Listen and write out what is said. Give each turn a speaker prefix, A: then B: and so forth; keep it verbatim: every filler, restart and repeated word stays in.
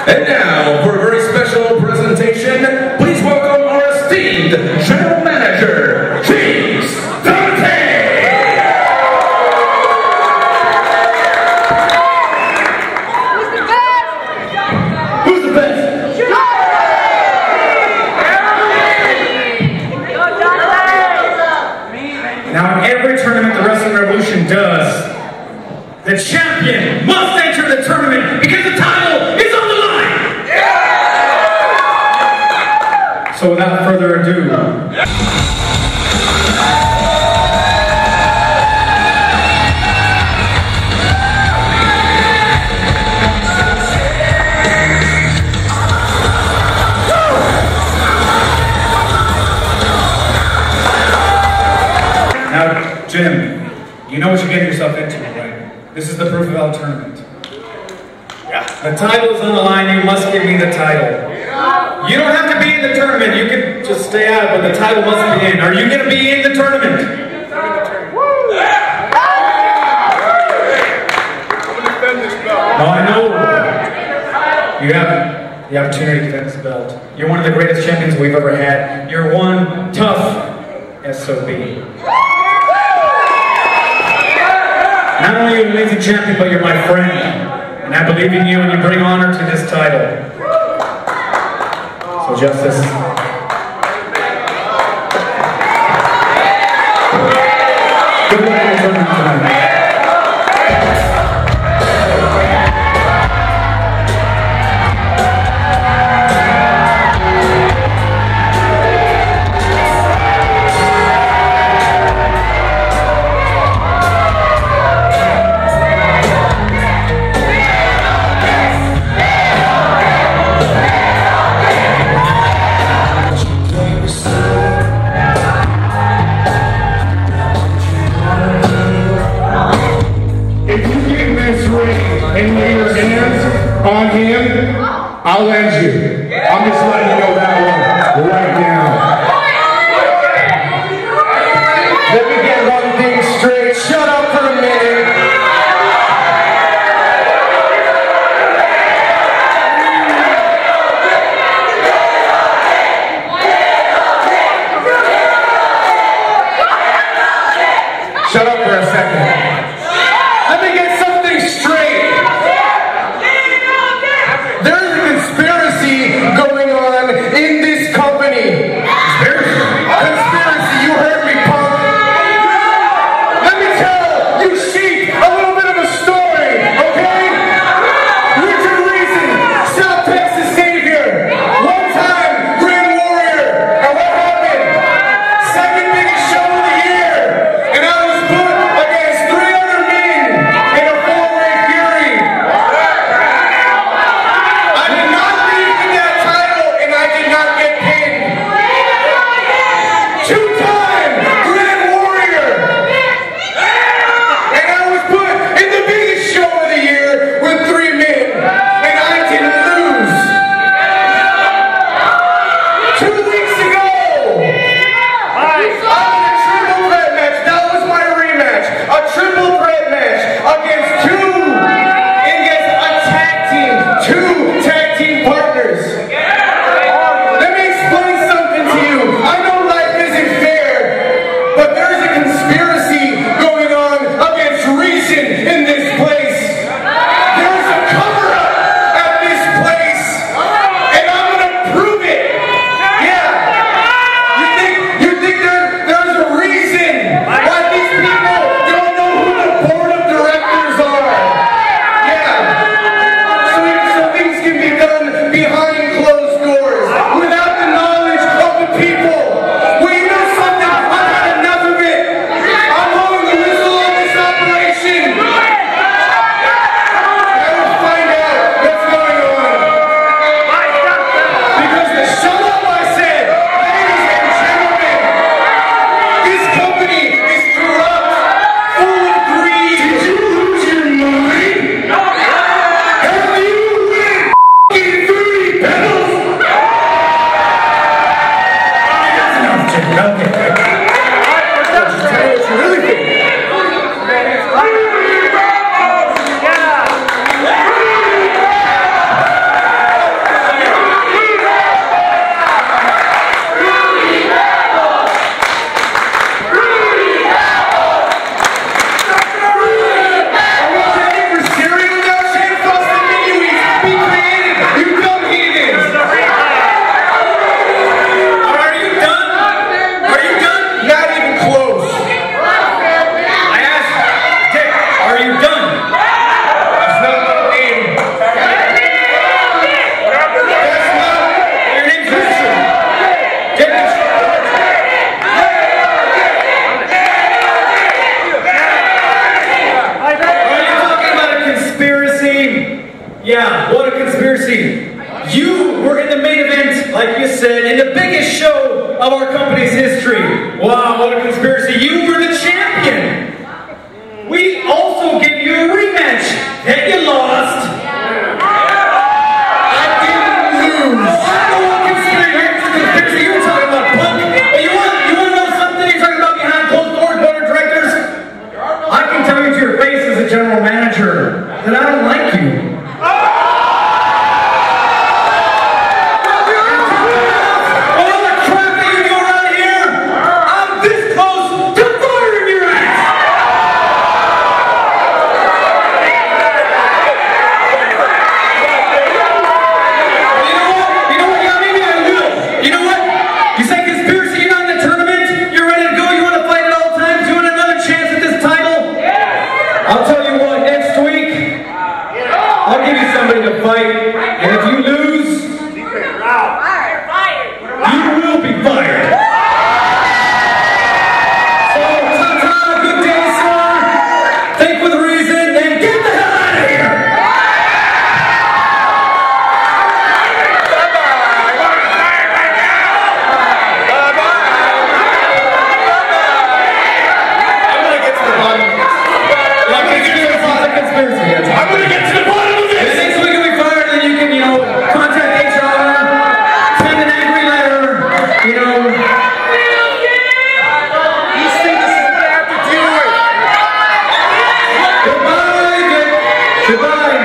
A: And now, for a very special presentation, please welcome our esteemed General Manager, Dante!
B: Who's the best?
A: Who's the best?
C: Now, in every tournament the Wrestling Revolution does, the champion must enter the tournament because the title is on the line! Yeah! So without further ado, now, Jim, you know what you're getting yourself into, right? This is the Proof of Valor Tournament. Yeah. The title is on the line, you must give me the title. You don't have to be in the tournament, you can just stay out, but the title must be in. Are you going to be in the tournament? No, I know. You have the opportunity to defend this belt. You're one of the greatest champions we've ever had. You're one tough S O B. Not only are you an amazing champion, but you're my friend. And I believe in you and you bring honor to this title. So Justice. Good luck in the tournament tonight.
D: And lay your hands on him, I'll end you. I'm just letting you know that one right now. Let me get one thing straight. Shut up for a minute. Shut up for a second. Let me get something straight. There's a conspiracy going on in
C: What a conspiracy. You were in the main event, like you said, in the biggest show of our company's history. Wow, what a conspiracy. You were the champion. We also gave you a rematch that you lost. I didn't lose. Oh, I know what conspiracy you're talking about, punk. But you want, you want to know something you're talking about behind closed doors, board of directors? I can tell you to your face as a general manager that I don't like you. Goodbye.